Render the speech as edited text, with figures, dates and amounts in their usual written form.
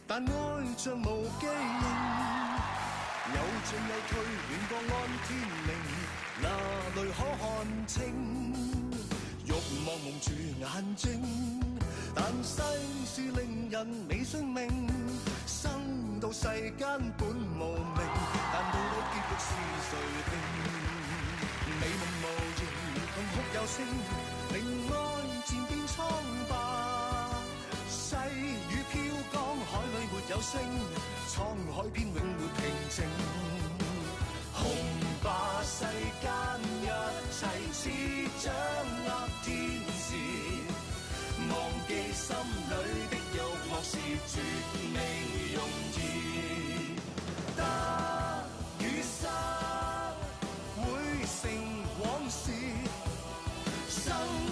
但愛像無記認，有進有退，亂過按天命，哪裏可看清？欲望蒙住眼睛，但世事令人未信命，生到世間本無名，但到了結局是誰定？美夢無形，痛哭有聲，令愛漸變蒼白。細雨飄江，海裏沒有星，滄海邊永沒平靜。紅白世間一切似掌握天時，忘記心裏的欲望是絕未容易。得與失會成往事，生